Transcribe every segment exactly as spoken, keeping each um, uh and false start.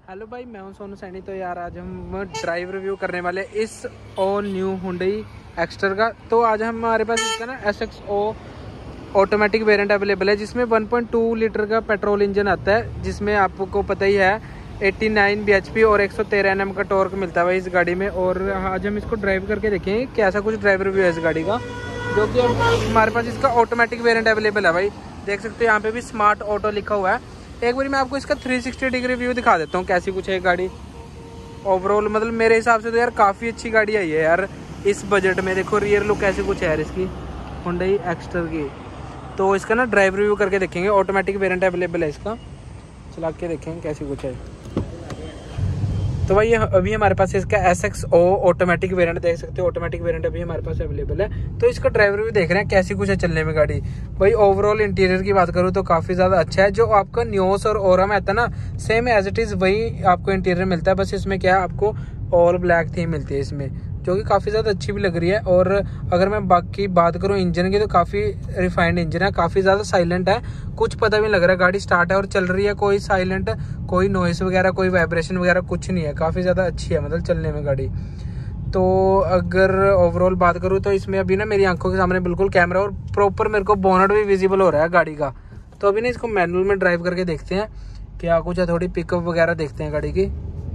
Hello भाई, मैं हूं सोनू सैनी। तो यार आज हम ड्राइव रिव्यू करने वाले इस ऑल न्यू हुंडई एक्स्टर का। तो आज हमारे पास इसका ना S X O automatic variant available है, जिसमें वन पॉइंट टू लीटर का पेट्रोल इंजन आता है, जिसमें आपको पता ही है नवासी बी एच पी और एक सौ तेरह एन एम का टॉर्क मिलता है भाई इस गाड़ी में। और आज हम इसको ड्राइव करके देखेंगे कैसा कुछ ड्राइव रिव्यू है इस गाड़ी का, जो कि हमारे पास इसका ऑटोमेटिक वेरिएंट अवेलेबल है भाई। देख सकते हो यहाँ पे भी स्मार्ट ऑटो लिखा हुआ है। एक बार मैं आपको इसका थ्री सिक्सटी डिग्री व्यू दिखा देता हूँ कैसी कुछ है गाड़ी ओवरऑल। मतलब मेरे हिसाब से तो यार काफ़ी अच्छी गाड़ी आई है यार इस बजट में। देखो रियर लुक कैसे कुछ है यार इसकी हुंडई एक्स्टर की। तो इसका ना ड्राइव रिव्यू करके देखेंगे। ऑटोमेटिक वेरिएंट अवेलेबल है इसका, चला के देखेंगे कैसी कुछ है। तो भाई अभी हमारे पास इसका S X O automatic variant देख सकते हो। ऑटोमेटिक वेरिएंट अभी हमारे पास अवेलेबल है। तो इसका ड्राइव रिव्यू देख रहे हैं कैसी कुछ है चलने में गाड़ी। भाई ओवरऑल इंटीरियर की बात करूँ तो काफ़ी ज़्यादा अच्छा है। जो आपका न्योस और ओरा में आता है ना, सेम एज इट इज़ वही आपको इंटीरियर मिलता है। बस इसमें क्या है, आपको ऑल ब्लैक थीम मिलती है इसमें, जो कि काफ़ी ज़्यादा अच्छी भी लग रही है। और अगर मैं बाकी बात करूँ इंजन की, तो काफ़ी रिफाइंड इंजन है, काफ़ी ज़्यादा साइलेंट है। कुछ पता भी नहीं लग रहा, गाड़ी स्टार्ट है और चल रही है, कोई साइलेंट, कोई नॉइस वगैरह, कोई वाइब्रेशन वगैरह कुछ नहीं है। काफ़ी ज़्यादा अच्छी है मतलब चलने में गाड़ी। तो अगर ओवरऑल बात करूँ तो इसमें अभी ना मेरी आंखों के सामने बिल्कुल कैमरा और प्रॉपर मेरे को बोनट भी विजिबल हो रहा है गाड़ी का। तो अभी ना इसको मैनुअल में ड्राइव करके देखते हैं क्या कुछ है, थोड़ी पिकअप वगैरह देखते हैं गाड़ी की।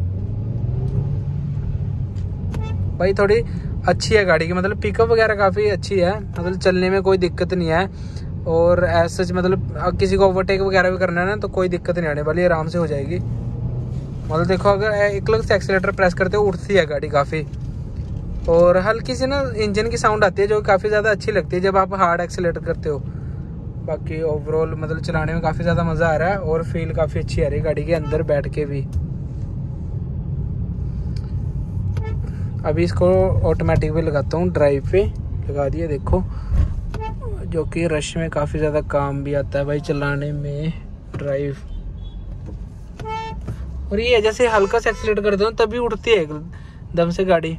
भाई थोड़ी अच्छी है गाड़ी की, मतलब पिकअप वगैरह काफ़ी अच्छी है, मतलब चलने में कोई दिक्कत नहीं है। और ऐसा मतलब किसी को ओवरटेक वगैरह भी करना है ना, तो कोई दिक्कत नहीं आने वाली, आराम से हो जाएगी। मतलब देखो अगर एक लग से एक्सीलेटर प्रेस करते हो उठती है गाड़ी काफ़ी। और हल्की सी ना इंजन की साउंड आती है, जो काफ़ी ज़्यादा अच्छी लगती है जब आप हार्ड एक्सीलेटर करते हो। बाकी ओवरऑल मतलब चलाने में काफ़ी ज़्यादा मज़ा आ रहा है और फील काफ़ी अच्छी आ रही है गाड़ी के अंदर बैठ के भी। अभी इसको ऑटोमेटिक पे लगाता हूँ, ड्राइव पे लगा दिया देखो, जो कि रश में काफ़ी ज़्यादा काम भी आता है भाई चलाने में ड्राइव। और ये जैसे हल्का से एक्सीलेट करते हो तभी उठती है एकदम से गाड़ी।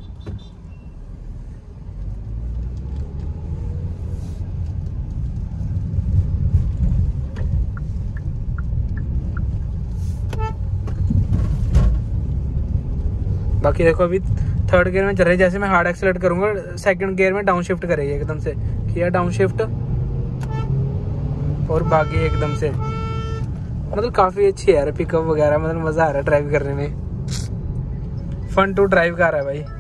बाकी देखो अभी थर्ड गियर में चल रही है, जैसे मैं हार्ड एक्सीलेट करूंगा सेकंड गियर में डाउन शिफ्ट करेगी एकदम से। किया डाउन शिफ्ट और भागी एकदम से। मतलब काफ़ी अच्छी है यार पिकअप वगैरह, मतलब मज़ा आ रहा है ड्राइव करने में। फन टू ड्राइव का रहा है भाई।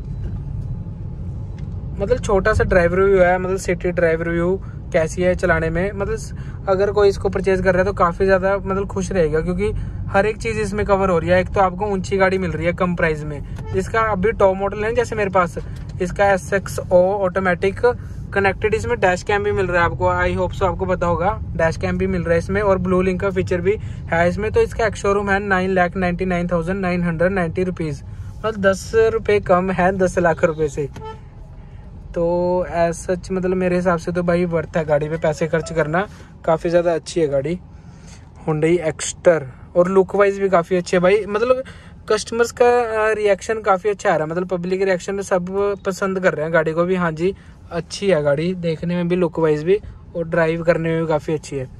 मतलब छोटा सा ड्राइव रिव्यू है, मतलब सिटी ड्राइव रिव्यू कैसी है चलाने में। मतलब अगर कोई इसको परचेज कर रहा है तो काफ़ी ज़्यादा मतलब खुश रहेगा, क्योंकि हर एक चीज़ इसमें कवर हो रही है। एक तो आपको ऊंची गाड़ी मिल रही है कम प्राइस में, जिसका अभी टॉप मॉडल है जैसे मेरे पास इसका S X O automatic connected, इसमें डैश कैम भी मिल रहा है आपको। आई होप सो आपको पता होगा, डैश कैम भी मिल रहा है इसमें और ब्लू लिंक का फीचर भी है इसमें। तो इसका एक्स शोरूम है nine lakh ninety nine thousand nine hundred ninety rupees, मतलब दस रुपये कम है दस लाख रुपये से। तो एज सच मतलब मेरे हिसाब से तो भाई वर्थ है गाड़ी पे पैसे खर्च करना। काफ़ी ज़्यादा अच्छी है गाड़ी हुंडई एक्स्टर, और लुक वाइज भी काफ़ी अच्छी है भाई। मतलब कस्टमर्स का रिएक्शन काफ़ी अच्छा आ रहा है, मतलब पब्लिक रिएक्शन सब पसंद कर रहे हैं गाड़ी को भी। हाँ जी अच्छी है गाड़ी, देखने में भी लुक वाइज भी और ड्राइव करने में भी काफ़ी अच्छी है।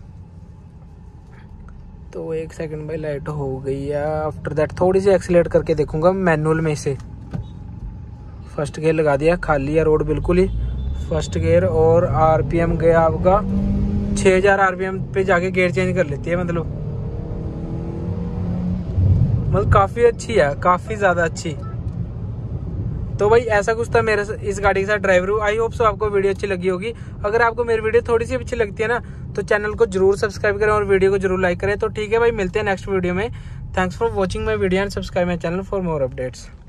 तो एक सेकंड भाई लाइट हो गई है। आफ्टर दैट थोड़ी सी एक्सीलेट करके देखूंगा मैनुअल में से। फर्स्ट गियर लगा दिया, खाली है रोड बिल्कुल ही फर्स्ट गियर। और आरपीएम गया आपका छः हज़ार आरपीएम पे जाके गियर चेंज कर लेती है। मतलब मतलब काफ़ी अच्छी है, काफ़ी ज़्यादा अच्छी। तो भाई ऐसा कुछ था मेरे इस गाड़ी के साथ drive review. I hope so आपको वीडियो अच्छी लगी होगी। अगर आपको मेरी वीडियो थोड़ी सी अच्छी लगती है ना, तो चैनल को जरूर सब्सक्राइब करें और वीडियो को जरूर लाइक करें। तो ठीक है भाई, मिलते हैं नेक्स्ट वीडियो में। Thanks for watching my video and subscribe my channel for more updates.